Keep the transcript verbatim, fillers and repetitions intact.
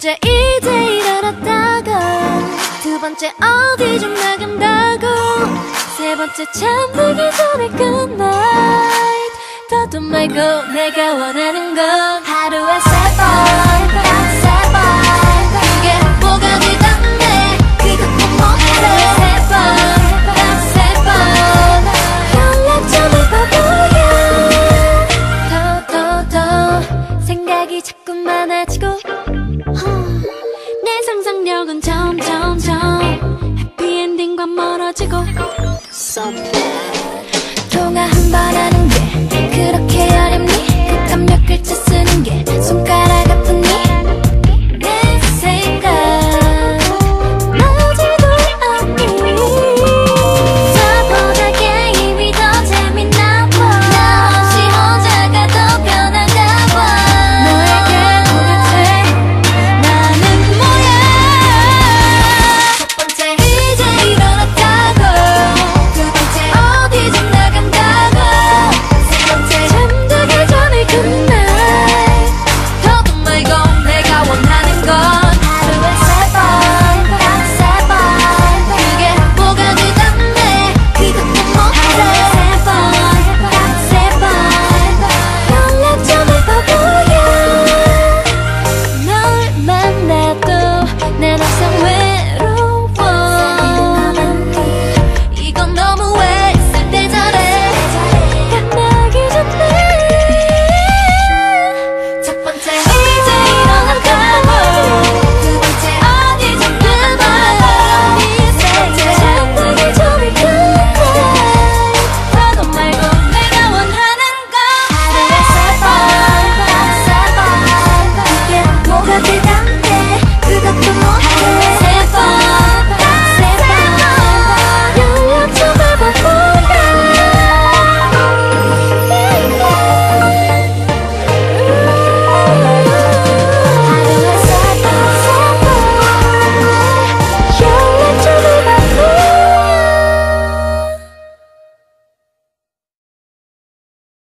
첫째 이제 일어났다가 두 번째 어디 좀 나간다고 세 번째 잠들기 전에 굿나잇 더도 말고 내가 원하는 건 하루에 세 번, 딱 세 번 그게 뭐가 되던 내 그거 꼭 못해 세 번, 딱 세 번 연락처를 바보야 더 더 더 생각이 자꾸 많아지고 내 상상력은 점점점 해피엔딩과 멀어지고 So bad 통화 한 번 하는